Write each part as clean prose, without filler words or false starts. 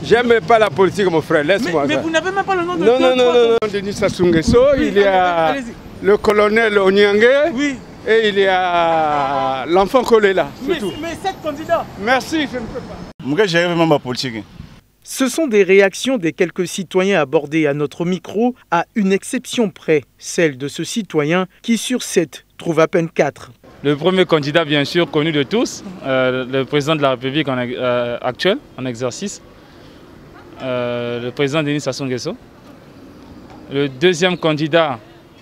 J'aime pas la politique, mon frère, laisse-moi. Mais vous n'avez même pas le nom de... Non, Denis Sassou Nguesso, oui, il y a le colonel Onyangue, oui. Et il y a l'enfant Kolela, c'est tout. Mais 7 candidats. Merci, je ne peux pas. Moi, j'ai vraiment ma politique. Ce sont des réactions des quelques citoyens abordés à notre micro, à une exception près, celle de ce citoyen qui sur 7 trouve à peine 4. Le premier candidat, bien sûr, connu de tous, le président de la République actuel, en exercice, le président Denis Sassou Nguesso. Le deuxième candidat,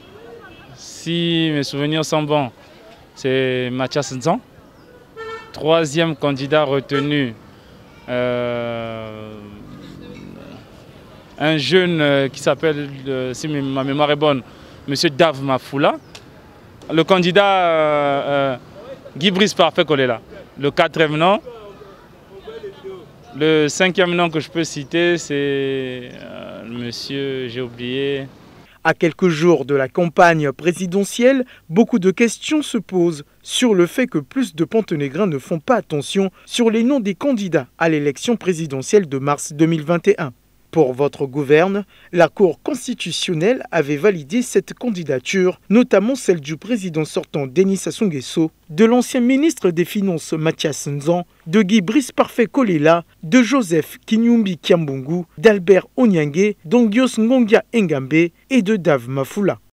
si mes souvenirs sont bons, c'est Mathias Nzan. Troisième candidat retenu, un jeune qui s'appelle, si ma mémoire est bonne, M. Dave Mafoula. Le candidat Guy Brice Parfait Kolela. Le quatrième nom. Le cinquième nom que je peux citer, c'est monsieur, j'ai oublié. À quelques jours de la campagne présidentielle, beaucoup de questions se posent sur le fait que plus de Pontenégrins ne font pas attention sur les noms des candidats à l'élection présidentielle de mars 2021. Pour votre gouverne, la Cour constitutionnelle avait validé cette candidature, notamment celle du président sortant Denis Sassou Nguesso, de l'ancien ministre des Finances Mathias Nzan, de Guy Brice Parfait Kolela, de Joseph Kinyumbi Kiambungu, d'Albert Onyangue, d'Ongios Ngongia Engambe et de Dave Mafoula.